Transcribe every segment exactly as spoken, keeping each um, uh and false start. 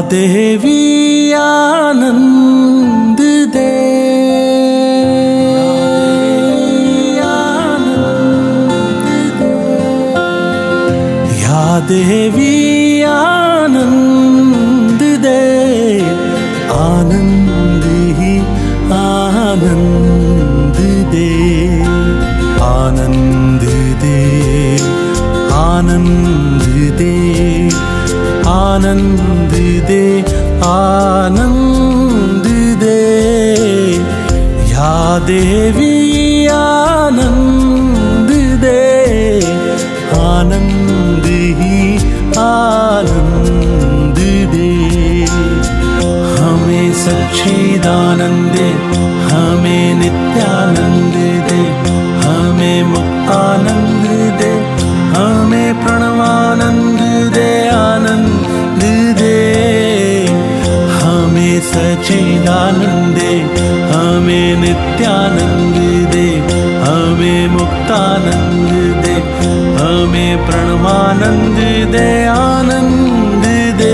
देवी आनंद दे, या देवी आनंद दे, आनंद ही आनंद दे, आनंद दे, आनंद दे, आनंद दे, आनंद दे, या देवी आनंद दे, आनंद ही आनंद दे। हमें सच्चिदानंद दे, हमें नित्यानंद दे, हमें मुक्तानंद दे, हमें प्रणवानंद दे, आनंद दे। हमें सच्चिदानंद दे, हमें नित्यानंद दे, हमें मुक्तानंद दे, हमें प्रणवानंद दे, आनंद दे।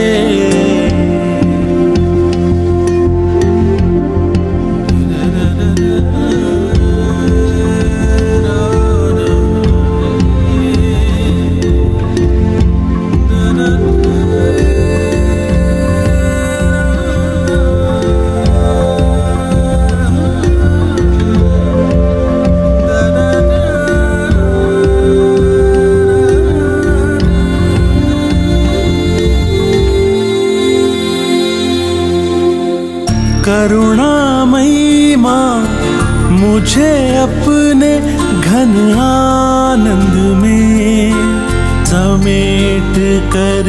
करुणामयी माँ मुझे अपने घन आनंद में समेट कर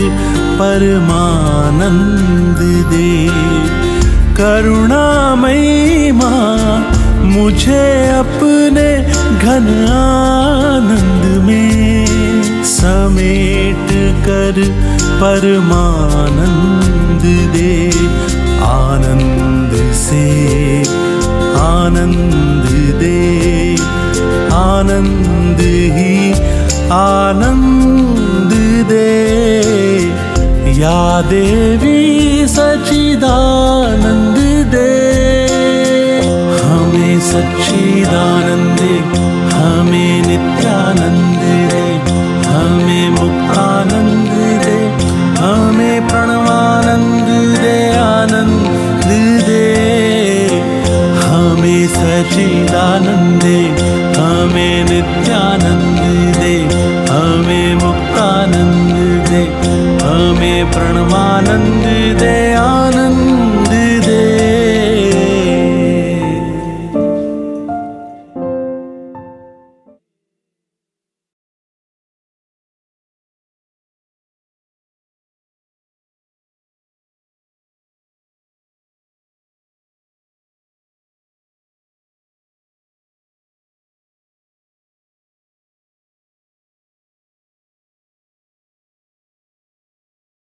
परमानंद दे। करुणामयी माँ मुझे अपने घन आनंद में समेट कर परमानंद दे। आनंद से आनंद दे, आनंद ही आनंद दे, या देवी सच्चिदानंद दे। हमें सच्चिदानंद दे, हमें नित्यानंद दे, हमें मुक्तानंद दे, हमें प्रणवानंद दे, आनंद दे। हमें सच्चिदानंद दे, हमें नित्यानंद दे, हमें मुक्तानंद दे, हमें प्रणवानंद दे, आनंद